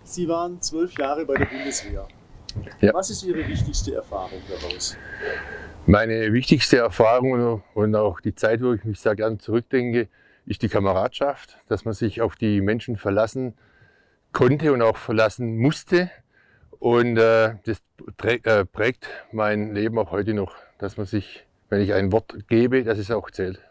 Sie waren 12 Jahre bei der Bundeswehr. Ja. Was ist Ihre wichtigste Erfahrung daraus? Meine wichtigste Erfahrung und auch die Zeit, wo ich mich sehr gern zurückdenke, ist die Kameradschaft, dass man sich auf die Menschen verlassen konnte und auch verlassen musste. Und das prägt mein Leben auch heute noch, dass man sich, wenn ich ein Wort gebe, dass es auch zählt.